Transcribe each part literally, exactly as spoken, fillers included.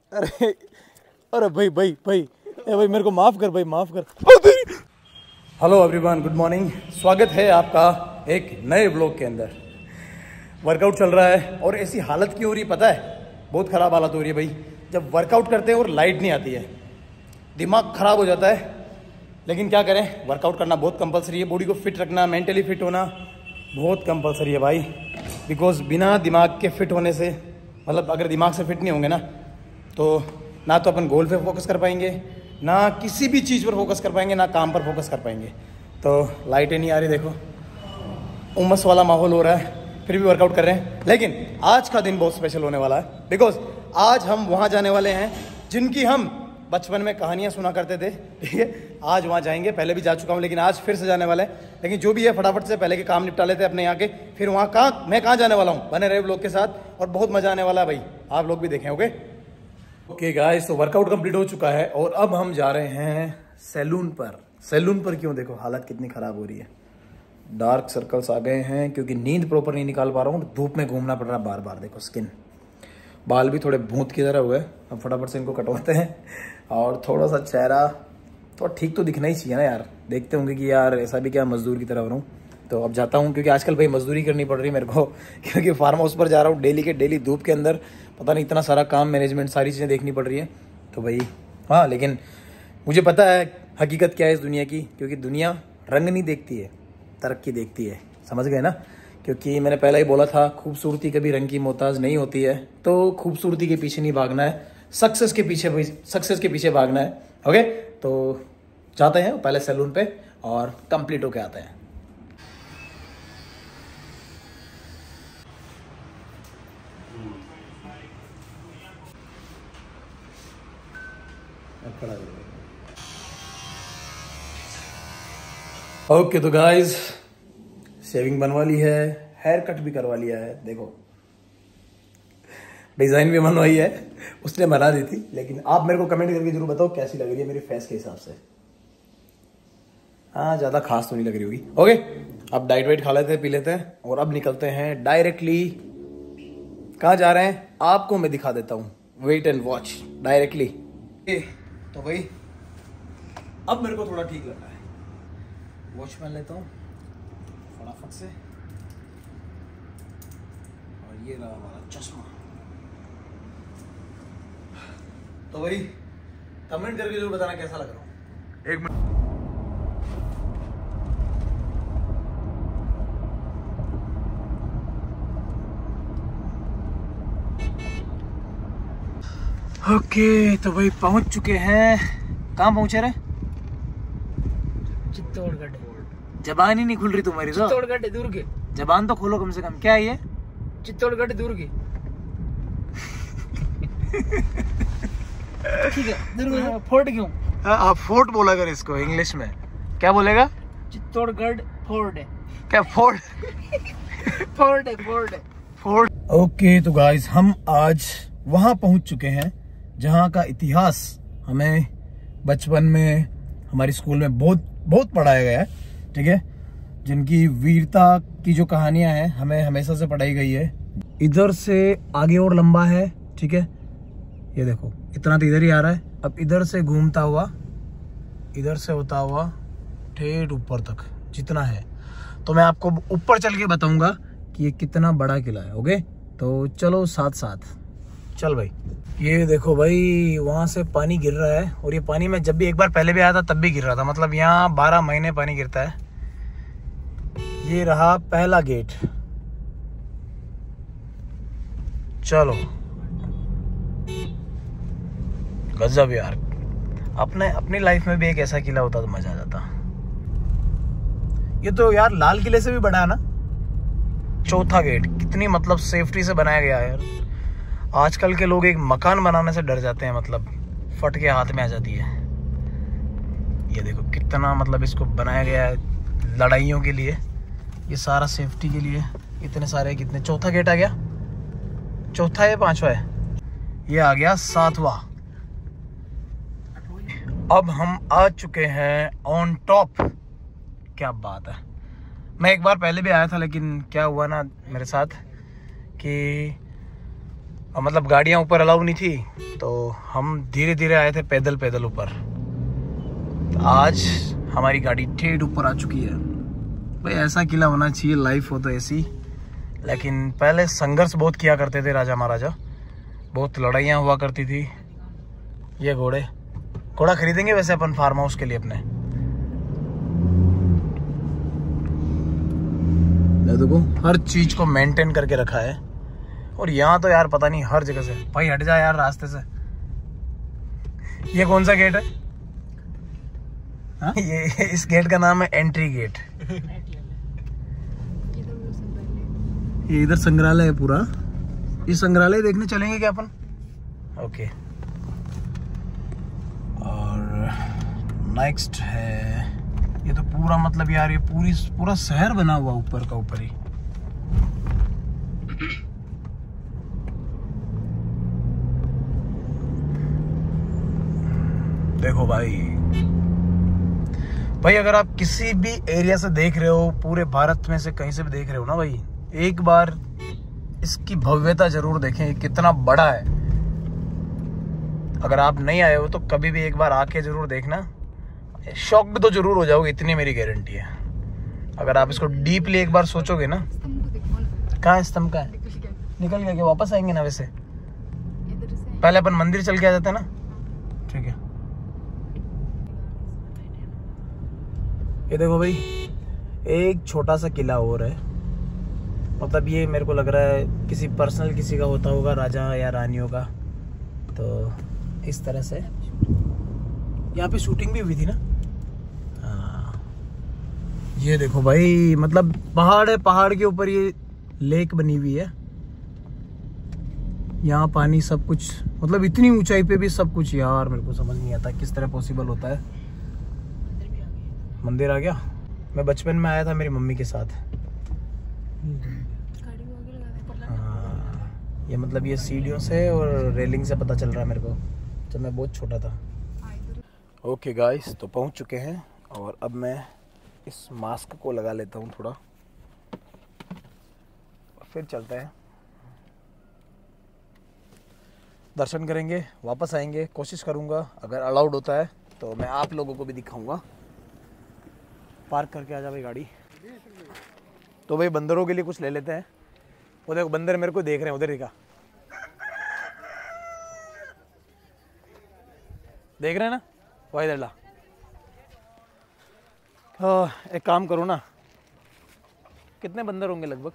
अरे अरे भाई भाई भाई ए भाई मेरे को माफ कर भाई, माफ कर। Hello everyone, good morning. स्वागत है आपका एक नए व्लॉग के अंदर। वर्कआउट चल रहा है और ऐसी हालत क्यों हो रही पता है? बहुत ख़राब हालत हो रही है भाई। जब वर्कआउट करते हैं और लाइट नहीं आती है, दिमाग ख़राब हो जाता है। लेकिन क्या करें, वर्कआउट करना बहुत कंपलसरी है। बॉडी को फिट रखना, मेंटली फिट होना बहुत कंपलसरी है भाई। बिकॉज बिना दिमाग के फिट होने से, मतलब अगर दिमाग से फिट नहीं होंगे ना, तो ना तो अपन गोल पे फोकस कर पाएंगे, ना किसी भी चीज़ पर फोकस कर पाएंगे, ना काम पर फोकस कर पाएंगे। तो लाइटें नहीं आ रही, देखो उमस वाला माहौल हो रहा है, फिर भी वर्कआउट कर रहे हैं। लेकिन आज का दिन बहुत स्पेशल होने वाला है। बिकॉज आज हम वहाँ जाने वाले हैं जिनकी हम बचपन में कहानियाँ सुना करते थे, ठीक है। आज वहाँ जाएंगे, पहले भी जा चुका हूँ लेकिन आज फिर से जाने वाला है। लेकिन जो भी है फटाफट से पहले के काम निपटा लेते हैं अपने यहाँ के, फिर वहाँ कहाँ मैं कहाँ जाने वाला हूँ। बने रहे लोग के साथ और बहुत मजा आने वाला है भाई, आप लोग भी देखें। ओके ओके गाइस, तो वर्कआउट कंप्लीट हो चुका है और अब हम जा रहे हैं सैलून पर। सैलून पर क्यों, देखो हालत कितनी ख़राब हो रही है। डार्क सर्कल्स आ गए हैं क्योंकि नींद प्रॉपर नहीं निकाल पा रहा हूँ, धूप में घूमना पड़ रहा है बार बार। देखो स्किन, बाल भी थोड़े भूत की तरह हुए। अब फटाफट से इनको कटवाते हैं और थोड़ा सा चेहरा थोड़ा ठीक तो दिखना ही चाहिए ना यार। देखते होंगे कि यार ऐसा भी क्या मजदूर की तरह हो रहा हूँ। तो अब जाता हूँ क्योंकि आजकल भाई मजदूरी करनी पड़ रही है मेरे को, क्योंकि फार्म हाउस पर जा रहा हूँ डेली के डेली धूप के अंदर। पता नहीं इतना सारा काम, मैनेजमेंट, सारी चीज़ें देखनी पड़ रही है। तो भाई हाँ, लेकिन मुझे पता है हकीकत क्या है इस दुनिया की, क्योंकि दुनिया रंग नहीं देखती है, तरक्की देखती है। समझ गए ना? क्योंकि मैंने पहले ही बोला था, खूबसूरती कभी रंग की मोहताज नहीं होती है। तो खूबसूरती के पीछे नहीं भागना है, सक्सेस के पीछे सक्सेस के पीछे भागना है। ओके, तो जाते हैं पहले सैलून पे और कंप्लीट होके आते हैं। ओके okay, तो गाइज शेविंग बनवा ली है, हेयर कट भी करवा लिया है। देखो डिजाइन भी बनवाई है, उसने बना दी थी। लेकिन आप मेरे को कमेंट करके जरूर बताओ कैसी लग रही है मेरी फेस के हिसाब से। हाँ, ज्यादा खास तो नहीं लग रही होगी। ओके, अब डाइट वाइट खा लेते हैं, पी लेते हैं और अब निकलते हैं डायरेक्टली। कहाँ जा रहे हैं आपको मैं दिखा देता हूँ, वेट एंड वॉच डायरेक्टली। तो भाई अब मेरे को थोड़ा ठीक लग रहा है। वॉच पहन लेता हूँ फटाफट से, और ये रहा हमारा चश्मा। तो भाई कमेंट करके जरूर बताना कैसा लग रहा हूँ। एक मिनट। ओके तो भाई पहुंच चुके हैं। कहाँ पहुंचे रे? चित्तौड़गढ़। जबान ही नहीं खुल रही तुम्हारी तो। चित्तौड़गढ़ दुर्ग। जबान तो खोलो कम से कम। क्या है ये? चित्तौड़गढ़ दुर्ग। ठीक है, दुर्ग फोर्ट क्यों? आप फोर्ट बोला कर इसको इंग्लिश में। क्या बोलेगा? चित्तौड़गढ़ फोर्ट है। क्या फोर्ट? फोर्ट है, फोर्ट है, फोर्ट। ओके तो गाइस, हम आज वहां पहुंच चुके हैं जहां का इतिहास हमें बचपन में हमारी स्कूल में बहुत बहुत पढ़ाया गया है, ठीक है। जिनकी वीरता की जो कहानियां हैं हमें हमेशा से पढ़ाई गई है। इधर से आगे और लंबा है, ठीक है। ये देखो इतना तो इधर ही आ रहा है। अब इधर से घूमता हुआ, इधर से होता हुआ ठेठ ऊपर तक जितना है, तो मैं आपको ऊपर चल के बताऊंगा कि ये कितना बड़ा किला है। ओके, तो चलो साथ साथ चल भाई। ये देखो भाई, वहां से पानी गिर रहा है और ये पानी में जब भी एक बार पहले भी आया था तब भी गिर रहा था। मतलब यहाँ बारह महीने पानी गिरता है। ये रहा पहला गेट। चलो गजब यार, अपने अपनी लाइफ में भी एक ऐसा किला होता तो मजा आ जाता। ये तो यार लाल किले से भी बड़ा है ना। चौथा गेट कितनी मतलब सेफ्टी से बनाया गया है यार। आजकल के लोग एक मकान बनाने से डर जाते हैं, मतलब फट के हाथ में आ जाती है। ये देखो कितना मतलब इसको बनाया गया है लड़ाइयों के लिए, ये सारा सेफ्टी के लिए। इतने सारे, कितने, चौथा गेट आ गया। चौथा है, पांचवा है, ये आ गया सातवां। अब हम आ चुके हैं ऑन टॉप। क्या बात है। मैं एक बार पहले भी आया था, लेकिन क्या हुआ ना मेरे साथ कि और मतलब गाड़ियाँ ऊपर अलाउ नहीं थी, तो हम धीरे धीरे आए थे पैदल पैदल ऊपर। तो आज हमारी गाड़ी ठेठ ऊपर आ चुकी है। भाई ऐसा किला होना चाहिए, लाइफ हो तो ऐसी। लेकिन पहले संघर्ष बहुत किया करते थे राजा महाराजा, बहुत लड़ाइयाँ हुआ करती थी। ये घोड़े घोड़ा खरीदेंगे वैसे अपन फार्म हाउस के लिए अपने। देखो हर चीज को मेंटेन करके रखा है। और यहाँ तो यार पता नहीं हर जगह से। भाई हट जा यार रास्ते से। ये कौन सा गेट है? हाँ? ये इस गेट का नाम है एंट्री गेट। ये इधर संग्रहालय है पूरा। ये संग्रहालय देखने चलेंगे क्या अपन? ओके। और नेक्स्ट है, ये तो पूरा मतलब यार ये पूरी पूरा शहर बना हुआ ऊपर का ऊपर ही। देखो भाई भाई अगर आप किसी भी एरिया से देख रहे हो, पूरे भारत में से कहीं से भी देख रहे हो ना भाई, एक बार इसकी भव्यता जरूर देखें, कितना बड़ा है। अगर आप नहीं आए हो तो कभी भी एक बार आके जरूर देखना, शॉक्ड तो जरूर हो जाओगे, इतनी मेरी गारंटी है। अगर आप इसको डीपली एक बार सोचोगे ना। कहाँ है स्तंभ? का है निकल गया क्या? वापस आएंगे ना? वैसे पहले अपन मंदिर चल के आ जाते हैं ना। ठीक है। ये देखो भाई एक छोटा सा किला और है। मतलब ये मेरे को लग रहा है किसी पर्सनल किसी का होता होगा, राजा या रानियों का। तो इस तरह से यहाँ पे शूटिंग भी हुई थी ना। हाँ ये देखो भाई, मतलब पहाड़ है, पहाड़ के ऊपर ये लेक बनी हुई है। यहाँ पानी सब कुछ, मतलब इतनी ऊंचाई पे भी सब कुछ। यार मेरे को समझ नहीं आता किस तरह पॉसिबल होता है। मंदिर आ गया। मैं बचपन में आया था मेरी मम्मी के साथ। हाँ ये मतलब ये सीढ़ियों से और रेलिंग से पता चल रहा है मेरे को, जब मैं बहुत छोटा था। ओके गाइस, तो पहुंच चुके हैं और अब मैं इस मास्क को लगा लेता हूं थोड़ा, फिर चलते हैं, दर्शन करेंगे, वापस आएंगे। कोशिश करूंगा अगर अलाउड होता है तो मैं आप लोगों को भी दिखाऊंगा। पार्क करके आ जा भाई गाड़ी। तो भाई बंदरों के लिए कुछ ले लेते हैं। वो देखो बंदर मेरे को देख रहे हैं, उधर देखा, देख रहे हैं ना? वही इधर ला। एक काम करो ना, कितने बंदर होंगे लगभग?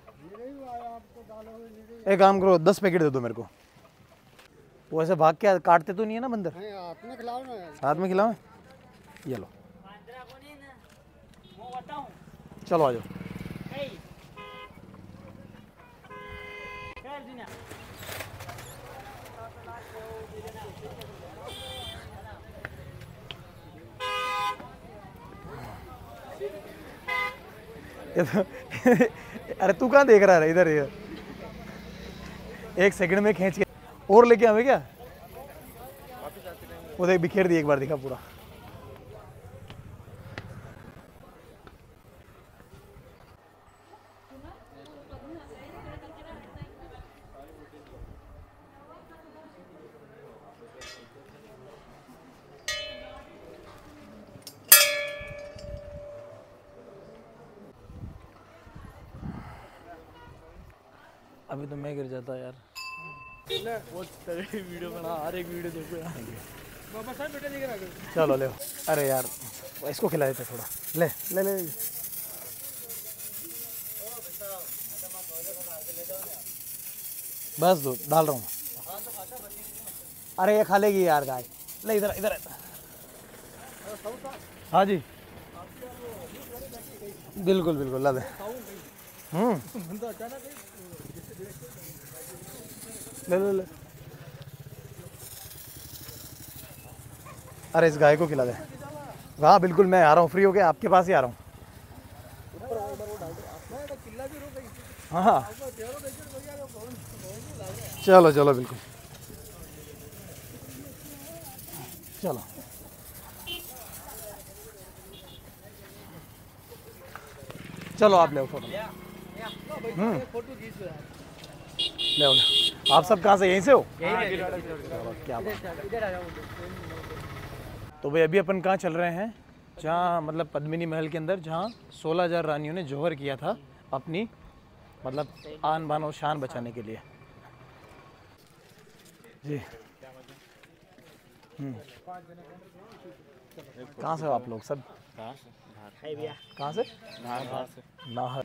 एक काम करो, दस पैकेट दे दो मेरे को। वो ऐसे भाग के काटते तो नहीं है ना बंदर? हाथ में खिलाओ ना। हाथ में खिलाओ। ये लो, चलो आ जाओ। अरे तू कहाँ देख रहा है? इधर इधर एक सेकंड में खींच के और लेके आवे क्या? वो देख बिखेर दी, एक बार दिखा पूरा। अभी तो मैं गिर जाता यार। वीडियो बना, हर एक वीडियो देखो यार। बाबा साहब बेटा लेकर आ गए। चलो ले। अरे यार इसको खिला देते थोड़ा। ले ले ले, ले। बस दो, डाल रहा हूँ। अरे ये खा लेगी यार गाय। ले इधर इधर। हाँ जी बिल्कुल बिल्कुल, ला दे। हम्म ले ले ले। अरे इस गाय को खिला दे। हाँ बिल्कुल, मैं आ रहा हूँ, फ्री हो गया आपके पास ही आ रहा हूँ। हाँ चलो चलो बिल्कुल, चलो। चलो आप ले फोटो। हम्म ले आओ, ले। आप सब कहाँ से, यहीं से हो? चलो, क्या बात। तो भाई अभी अपन कहाँ चल रहे हैं, जहाँ मतलब पद्मिनी महल के अंदर, जहाँ सोलह हजार रानियों ने जौहर किया था अपनी मतलब आन बान और शान बचाने के लिए। जी हम्म। कहाँ से हो आप लोग सब? कहाँ से? नाहर।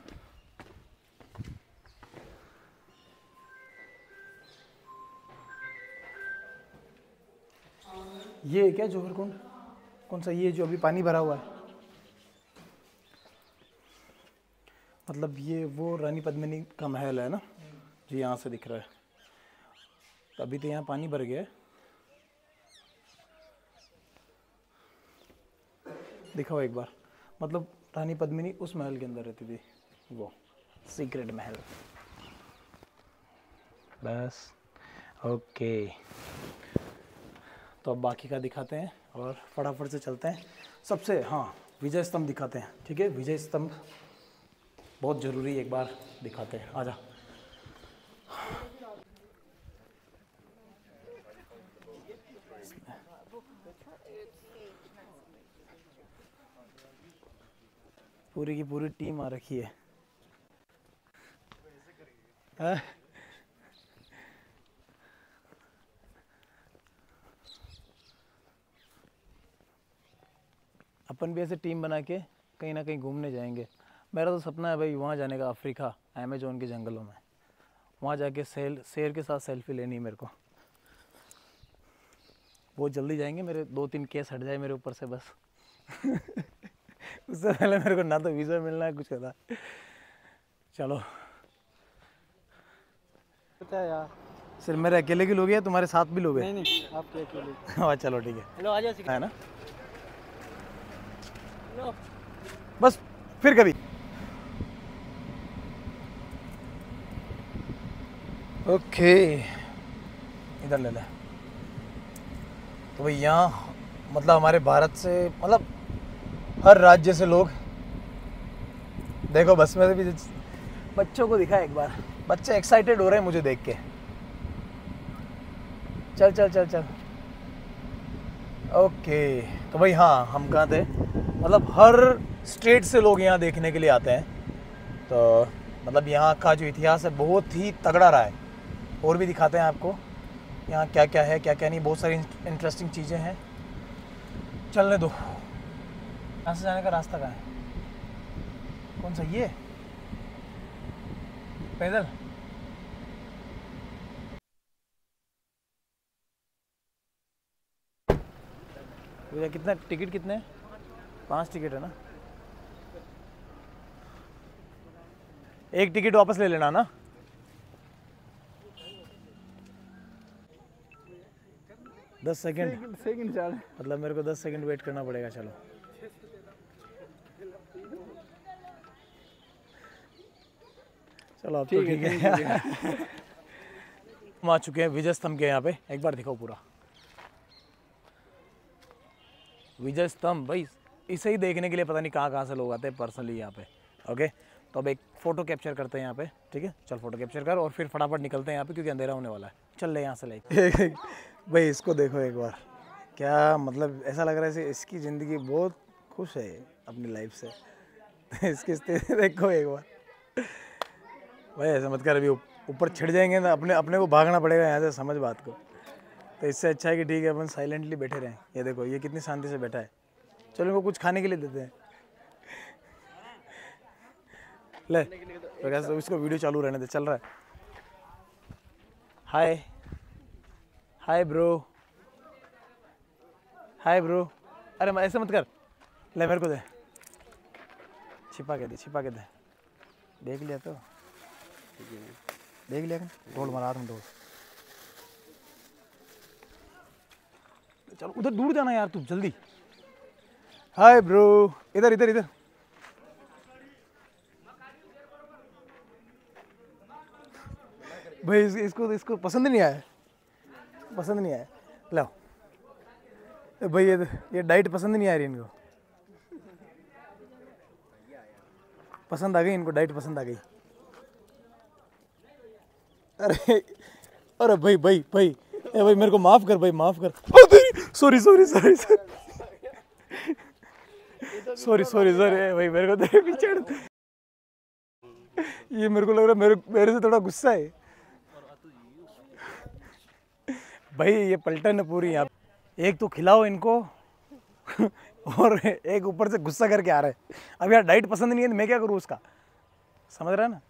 ये है क्या जौहर कुंड? कौन सा? ये जो अभी पानी भरा हुआ है, मतलब ये वो रानी पद्मिनी का महल है ना जी, यहाँ से दिख रहा है। तो अभी तो यहाँ पानी भर गया है, दिखाओ एक बार। मतलब रानी पद्मिनी उस महल के अंदर रहती थी, वो सीक्रेट महल। बस ओके, तो अब बाकी का दिखाते हैं और फटाफट से चलते हैं। सबसे हाँ विजय स्तंभ दिखाते हैं, ठीक है? विजय स्तंभ बहुत ज़रूरी, एक बार दिखाते हैं, आजा। पूरी की पूरी टीम आ रखी है। हाँ? अपन भी ऐसे टीम बना के कहीं ना कहीं घूमने जाएंगे। मेरा तो सपना है भाई वहाँ जाने का, अफ्रीका, अमेजोन के जंगलों में, वहाँ जाके सेल शेर के साथ सेल्फी लेनी है मेरे को। बहुत जल्दी जाएंगे, मेरे दो तीन केस हट जाए मेरे ऊपर से बस। उससे पहले मेरे को ना तो वीज़ा मिलना है कुछ करना। चलो पता है यार, सिर्फ मेरे अकेले की लोग या तुम्हारे साथ भी लोग हैं? नहीं नहीं आपके अकेले। हाँ चलो ठीक है। हेलो आ जाओ, है ना? हेलो बस फिर कभी। ओके इधर ले ले। तो भाई यहाँ मतलब हमारे भारत से मतलब हर राज्य से लोग, देखो बस में भी बच्चों को दिखा एक बार, बच्चे एक्साइटेड हो रहे हैं मुझे देख के। चल चल चल चल। ओके तो भाई हाँ हम कहाँ थे, मतलब हर स्टेट से लोग यहाँ देखने के लिए आते हैं। तो मतलब यहाँ का जो इतिहास है बहुत ही तगड़ा रहा है। और भी दिखाते हैं आपको यहाँ क्या क्या है क्या क्या नहीं, बहुत सारी इंटरेस्टिंग चीज़ें हैं। चलने दो। यहाँ से जाने का रास्ता कहाँ है? कौन सा? ये पैदल? भैया कितना टिकट कितने हैं? पांच टिकट है ना? एक टिकट वापस ले लेना ना। दस सेकंड सेकंड चल, मतलब मेरे को दस सेकंड वेट करना पड़ेगा। चलो चलो अब तो ठीक है। हम आ चुके हैं विजय स्तंभ के यहाँ पे, एक बार दिखाओ पूरा विजय स्तंभ। भाई इसे ही देखने के लिए पता नहीं कहाँ कहाँ से लोग आते हैं पर्सनली यहाँ पे। ओके तो अब एक फ़ोटो कैप्चर करते हैं यहाँ पे, ठीक है? चल फ़ोटो कैप्चर कर और फिर फटाफट निकलते हैं यहाँ पे क्योंकि अंधेरा होने वाला है। चल ले यहाँ से ले। भाई इसको देखो एक बार, क्या मतलब ऐसा लग रहा है इसकी ज़िंदगी बहुत खुश है अपनी लाइफ से। इसकी स्थिति देखो एक बार। भाई ऐसा मत कर, अभी ऊपर छिड़ जाएंगे ना, अपने अपने को भागना पड़ेगा यहाँ से, समझ बात को। तो इससे अच्छा है कि ठीक है अपन साइलेंटली बैठे रहें। ये देखो ये कितनी शांति से बैठा है। चलो इनको कुछ खाने के लिए देते हैं। ले तो कैसे इसको वीडियो चालू रहने दे, चल रहा है। Hi hi bro, hi bro. अरे ऐसे मत कर, ले मेरे को दे, छिपा के दे, छिपा के दे। देख लिया तो देख लिया, ढोल मारा तुम ढोल। चलो उधर दूर जाना यार तू जल्दी। हाय ब्रो, इधर इधर इधर। भाई इस, इसको इसको पसंद नहीं आया, पसंद नहीं आया। लाओ भाई, ये ये डाइट पसंद नहीं आ रही इनको। पसंद आ गई इनको, डाइट पसंद आ गई। अरे अरे भाई भाई भाई ए भाई मेरे को माफ कर भाई, माफ कर। Sorry sorry sorry sorry sorry sorry भाई, मेरे को तेरे पीछे ये मेरे को लग रहा है मेरे मेरे से थोड़ा गुस्सा है भाई। ये पलटन है पूरी यहाँ। एक तो खिलाओ इनको और एक ऊपर से गुस्सा करके आ रहा है। अब यार डाइट पसंद नहीं है तो मैं क्या करूँ उसका, समझ रहा है ना।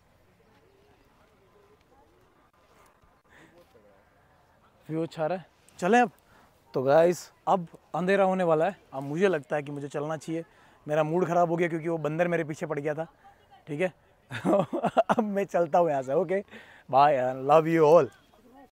व्यू अच्छा रहा है, चलें अब तो गाइस। अब अंधेरा होने वाला है। अब मुझे लगता है कि मुझे चलना चाहिए। मेरा मूड ख़राब हो गया क्योंकि वो बंदर मेरे पीछे पड़ गया था, ठीक है। अब मैं चलता हूँ यहाँ से। Okay bye, love you all.